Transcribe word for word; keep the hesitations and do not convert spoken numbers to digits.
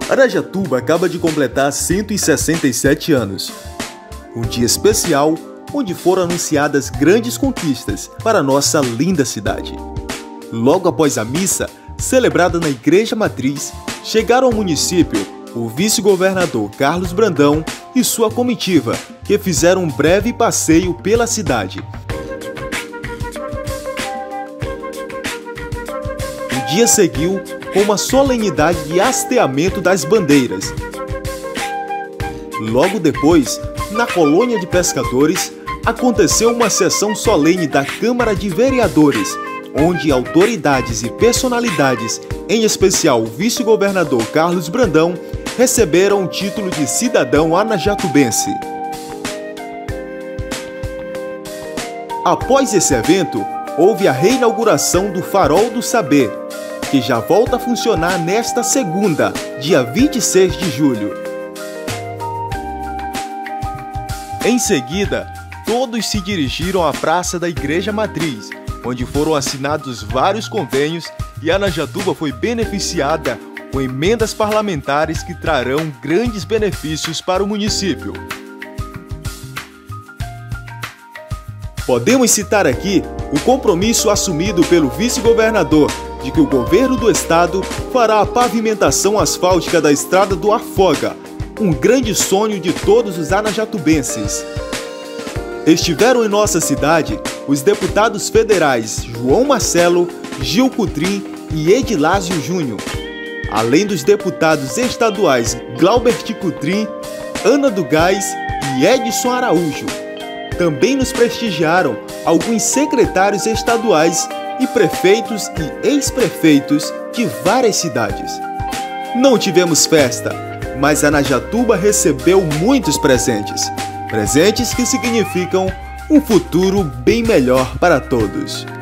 Arajatuba acaba de completar cento e sessenta e sete anos. Um dia especial onde foram anunciadas grandes conquistas para nossa linda cidade. Logo após a missa, celebrada na Igreja Matriz, chegaram ao município o vice-governador Carlos Brandão e sua comitiva, que fizeram um breve passeio pela cidade. O dia seguiu com uma solenidade de hasteamento das bandeiras. Logo depois, na colônia de pescadores, aconteceu uma sessão solene da Câmara de Vereadores, onde autoridades e personalidades, em especial o vice-governador Carlos Brandão, receberam o título de cidadão anajatubense. Após esse evento, houve a reinauguração do Farol do Saber, que já volta a funcionar nesta segunda, dia vinte e seis de julho. Em seguida, todos se dirigiram à Praça da Igreja Matriz, onde foram assinados vários convênios e Arajatuba foi beneficiada com emendas parlamentares que trarão grandes benefícios para o município. Podemos citar aqui o compromisso assumido pelo vice-governador de que o governo do estado fará a pavimentação asfáltica da estrada do Afoga, um grande sonho de todos os anajatubenses. Estiveram em nossa cidade os deputados federais João Marcelo, Gil Cutrim e Edilásio Júnior, além dos deputados estaduais Glaubert Cutrim, Ana do Gás e Edson Araújo. Também nos prestigiaram alguns secretários estaduais e prefeitos e ex-prefeitos de várias cidades. Não tivemos festa, mas Arajatuba recebeu muitos presentes. Presentes que significam um futuro bem melhor para todos.